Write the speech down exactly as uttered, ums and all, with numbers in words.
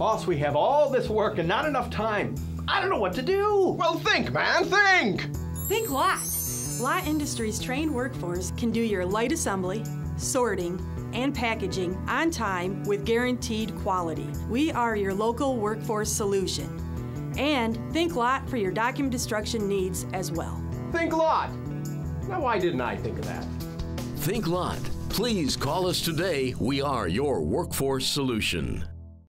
Boss, we have all this work and not enough time. I don't know what to do. Well, think, man, think! Think Lott. Lott Industries trained workforce can do your light assembly, sorting, and packaging on time with guaranteed quality. We are your local workforce solution. And think Lott for your document destruction needs as well. Think Lott. Now, why didn't I think of that? Think Lott. Please call us today. We are your workforce solution.